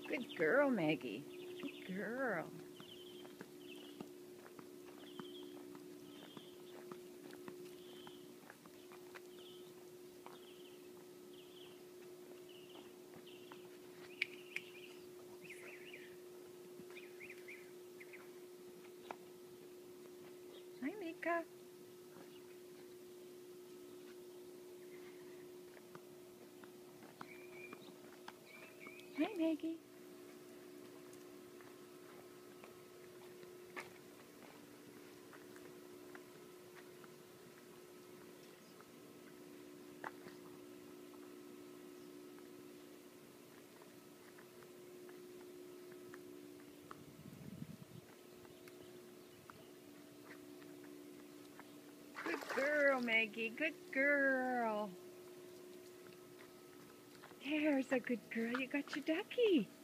Good girl, Maggie. Good girl. Hi, Mika. Hi, Maggie. Good girl, Maggie. Good girl. There's a good girl. You got your ducky.